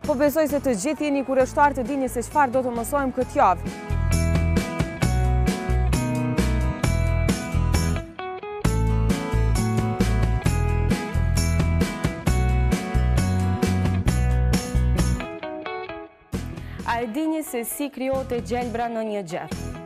Po besoj se të gjithë jeni kurioshtar të dini se çfarë do të mësojmë këtë javë. A e dini se si krijohet gjelbra në një gjep?